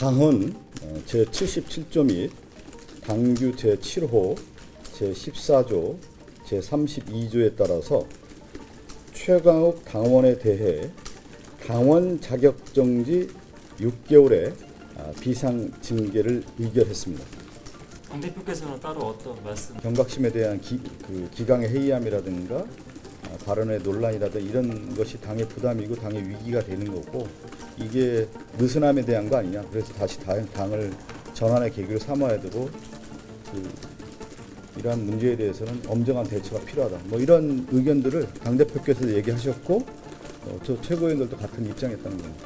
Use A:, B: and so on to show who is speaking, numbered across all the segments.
A: 당헌 제77조 및 당규 제7호 제14조 제32조에 따라서 최강욱 당원에 대해 당원 자격정지 6개월의 비상징계를 의결했습니다.
B: 당 대표께서는 따로 어떤 말씀?
A: 경각심에 대한 기강의 해이함이라든가 발언의 논란이라든가 이런 것이 당의 부담이고 당의 위기가 되는 거고, 이게 느슨함에 대한 거 아니냐. 그래서 다시 당을 전환의 계기로 삼아야 되고, 이러한 문제에 대해서는 엄정한 대처가 필요하다. 뭐 이런 의견들을 당대표께서 얘기하셨고, 저 최고위원들도 같은 입장이었다는 겁니다.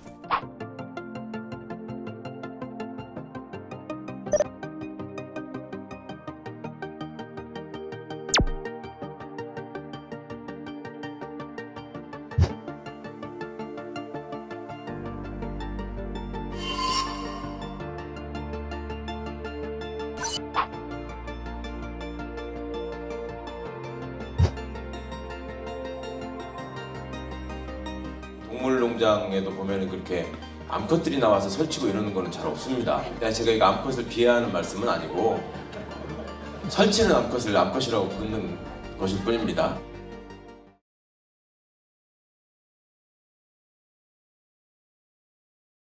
C: 동물농장에도 보면은 그렇게 암컷들이 나와서 설치고 이러는 거는 잘 없습니다. 제가 이거 암컷을 비하하는 말씀은 아니고 설치는 암컷을 암컷이라고 부르는 것일 뿐입니다.